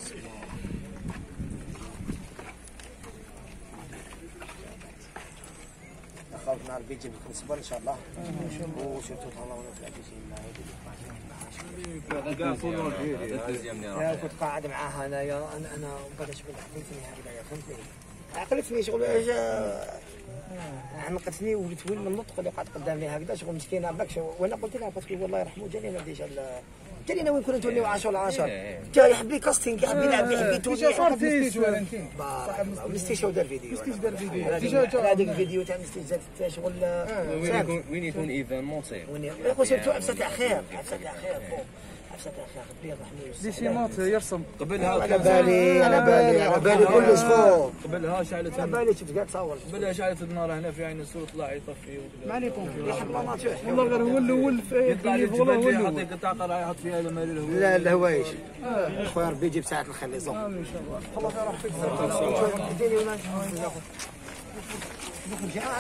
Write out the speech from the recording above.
خاف نهار بيجي بكم صبر ان شاء الله. وشفتوا الله ونفع بشي كنت قاعد معاها انايا انا بدات بالعقلتني هكذايا فهمتني. عقلتني شغل عنقتني وليت وين من النطق اللي قاعد قدامي هكذا شغل مسكينه باكش. وانا قلت لها باسكو والله يرحمه جاني ديجا جاني وين كنت نتولي 10 على 10 جا يحب لي كاستينغ يحب يلعب يحب يتولي صار في مستيش دار فيديو هذاك الفيديو تاع مستيش تاع شغل وين يكون ايفينمون سي وين سيرتو عفسه تاع خير عفسه تاع خير عفسه تاع خير بيض حمير دي سيمات يرسم قبلها على بالي كلش فوق قبلها شعلت على بالي شفت قاعد تصور قبلها شعلت النار هنا في عين السور طلع يطفي ما عليه بونكي يحب ما تشوف والله غير هو الاول يطلع لي الجبل يعطيك قطع قرا يحط فيها المال الهواء لا الهوايش خويا ربي يجيب ساعه الخير يصوم ان شاء الله. خلاص راح فيك